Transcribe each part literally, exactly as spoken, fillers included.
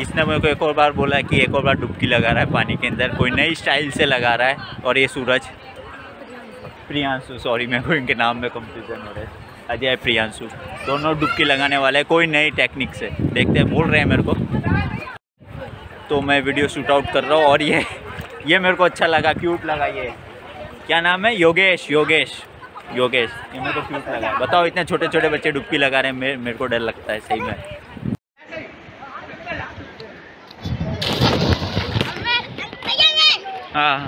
इसने मेरे को एक और बार बोला कि एक और बार डुबकी लगा रहा है पानी के अंदर, कोई नई स्टाइल से लगा रहा है। और ये सूरज, प्रियांशु, सॉरी मेरे को इनके नाम में कंफ्यूजन हो रहा है, अजय प्रियांशु, दोनों डुबकी लगाने वाले हैं कोई नई टेक्निक से। देखते हैं, बोल रहे हैं मेरे को, तो मैं वीडियो शूट आउट कर रहा हूँ। और ये ये मेरे को अच्छा लगा, क्यूट लगा। ये क्या नाम है? योगेश योगेश योगेश ये मेरे को क्यूट लगा। बताओ, इतने छोटे छोटे बच्चे डुबकी लगा रहे हैं, मेरे मेरे को डर लगता है सही में। हाँ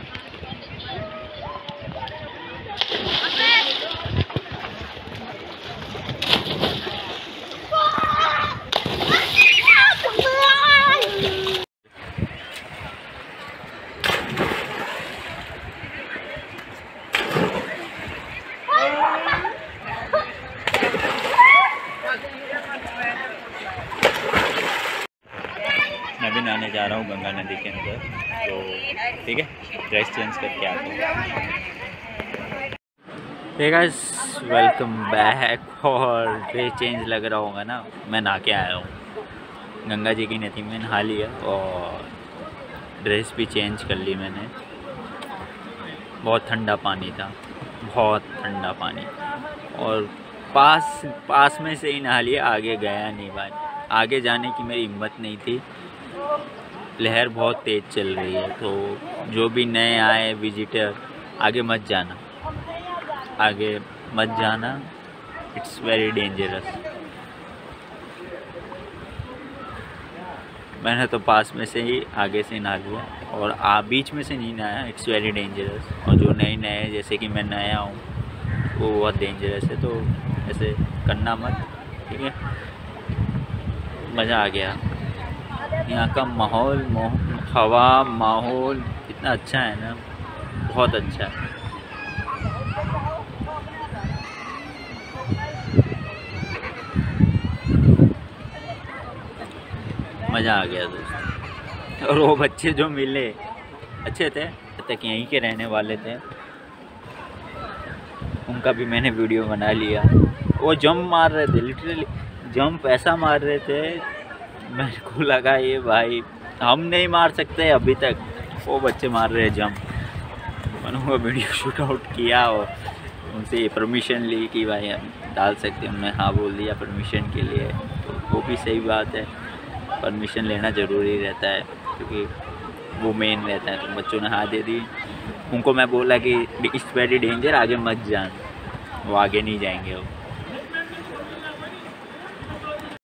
मैं भी नहाने जा रहा हूँ गंगा नदी के अंदर, तो ठीक है, ड्रेस चेंज करके आता हूँ। Hey guys, welcome back. और ड्रेस चेंज लग रहा होगा ना, मैं नहा के आया हूँ गंगा जी की नदी में, नहा लिया और ड्रेस भी चेंज कर ली मैंने। बहुत ठंडा पानी था, बहुत ठंडा पानी, और पास पास में से ही नहा लिया, आगे गया नहीं भाई। आगे जाने की मेरी हिम्मत नहीं थी, लहर बहुत तेज़ चल रही है। तो जो भी नए आए विजिटर, आगे मत जाना, आगे मत जाना, इट्स वेरी डेंजरस। मैंने तो पास में से ही आगे से नहा लिया, और आ बीच में से नहीं नहाया, इट्स वेरी डेंजरस। और जो नए नए जैसे कि मैं नया हूँ, वो बहुत डेंजरस है, तो ऐसे करना मत, ठीक है। मज़ा आ गया, यहाँ का माहौल, हवा, माहौल इतना अच्छा है ना, बहुत अच्छा है। मज़ा आ गया दोस्त। और वो बच्चे जो मिले अच्छे थे, तक यहीं के रहने वाले थे, उनका भी मैंने वीडियो बना लिया। वो जंप मार रहे थे, लिटरली जंप ऐसा मार रहे थे, मेरे को लगा ये भाई हम नहीं मार सकते अभी तक, वो बच्चे मार रहे हैं जंप। मैंने वो वीडियो शूट आउट किया और उनसे ये परमिशन ली कि भाई हम डाल सकते हैं। उन्होंने हाँ बोल दिया परमिशन के लिए, तो वो भी सही बात है, परमिशन लेना ज़रूरी रहता है, क्योंकि वो मेन रहता है। तो बच्चों ने हाँ दे दी, उनको मैं बोला कि इट्स वेरी डेंजर, आगे मत जान, वो आगे नहीं जाएंगे वो।